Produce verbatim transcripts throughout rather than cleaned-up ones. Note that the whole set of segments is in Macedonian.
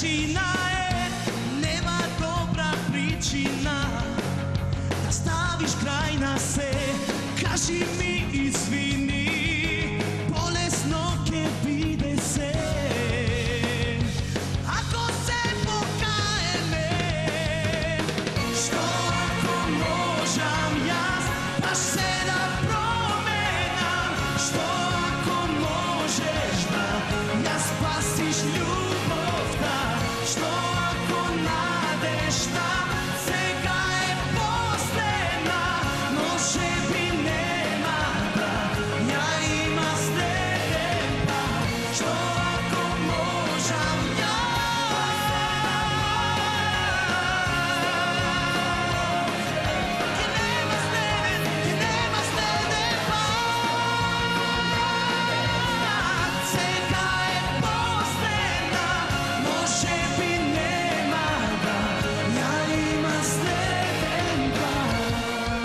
Većina je, nema dobra pričina da staviš kraj na se. Kaži mi izvini, bolesno ke vide se. Ako se pokajeme, što ako možem jaz baš se da promenam? Što ako možeš da ja spasiš ljubav ta? Što ako nadeš da сега е последна, може би nema da ja ima sleden put. Što ako možem ja? Ti nema sleden, ti nema sleden put. Сега е последна, може би nema da ja ima sleden put.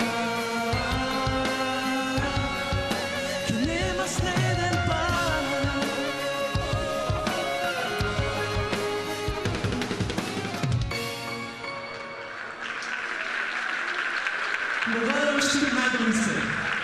Ti nema sleden put. Благодаря, ще ви най-добри се.